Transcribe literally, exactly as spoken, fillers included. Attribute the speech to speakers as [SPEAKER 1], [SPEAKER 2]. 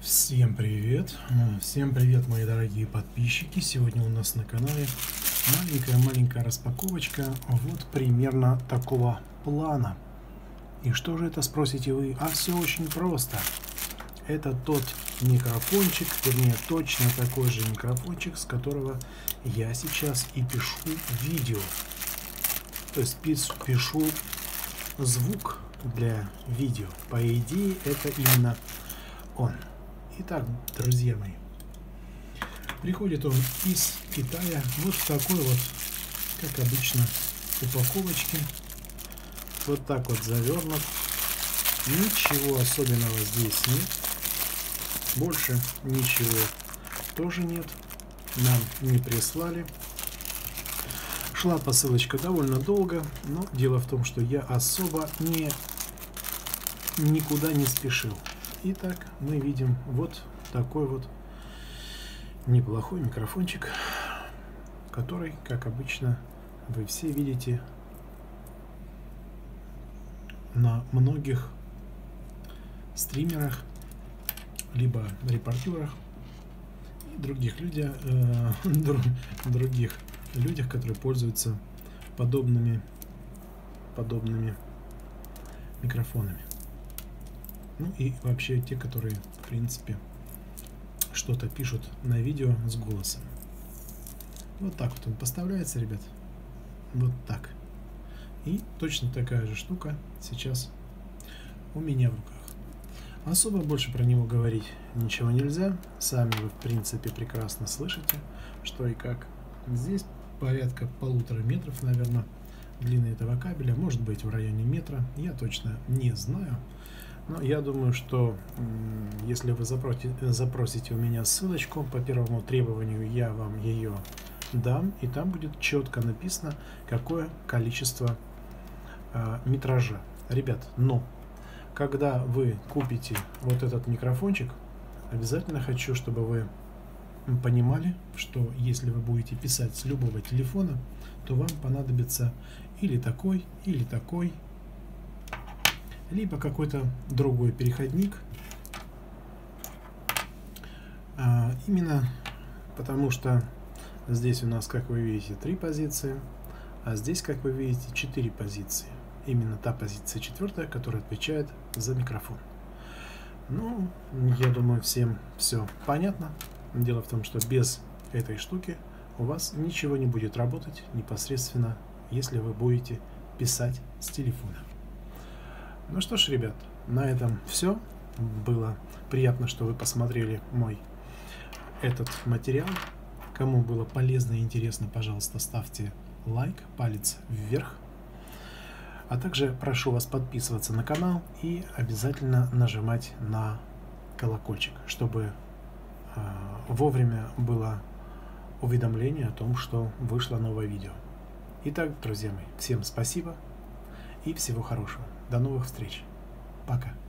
[SPEAKER 1] Всем привет! Всем привет, мои дорогие подписчики! Сегодня у нас на канале маленькая-маленькая распаковочка вот примерно такого плана. И что же это, спросите вы? А все очень просто. Это тот микрофончик, вернее точно такой же микрофончик, с которого я сейчас и пишу видео. То есть пишу звук для видео. По идее, это именно он. Итак, друзья мои, приходит он из Китая вот в такой вот, как обычно, упаковочке. Вот так вот завернут. Ничего особенного здесь нет. Больше ничего тоже нет. Нам не прислали. Шла посылочка довольно долго, но дело в том, что я особо не никуда не спешил. Итак, мы видим вот такой вот неплохой микрофончик, который, как обычно, вы все видите на многих стримерах, либо репортерах и других людях, э, других людях, которые пользуются подобными, подобными микрофонами. Ну и вообще те, которые, в принципе, что-то пишут на видео с голосом. Вот так вот он поставляется, ребят. Вот так. И точно такая же штука сейчас у меня в руках. Особо больше про него говорить ничего нельзя. Сами вы, в принципе, прекрасно слышите, что и как. Здесь порядка полутора метров, наверное, длины этого кабеля. Может быть, в районе метра. Я точно не знаю. Но я думаю, что если вы запросите, запросите у меня ссылочку, по первому требованию я вам ее дам, и там будет четко написано, какое количество э, метража. Ребят, но когда вы купите вот этот микрофончик, обязательно хочу, чтобы вы понимали, что если вы будете писать с любого телефона, то вам понадобится или такой, или такой, либо какой-то другой переходник. А, именно потому что здесь у нас, как вы видите, три позиции, а здесь, как вы видите, четыре позиции. Именно та позиция четвертая, которая отвечает за микрофон. Ну, я думаю, всем все понятно. Дело в том, что без этой штуки у вас ничего не будет работать непосредственно, если вы будете писать с телефона. Ну что ж, ребят, на этом все. Было приятно, что вы посмотрели мой этот материал. Кому было полезно и интересно, пожалуйста, ставьте лайк, палец вверх. А также прошу вас подписываться на канал и обязательно нажимать на колокольчик, чтобы э, вовремя было уведомление о том, что вышло новое видео. Итак, друзья мои, всем спасибо и всего хорошего. До новых встреч. Пока.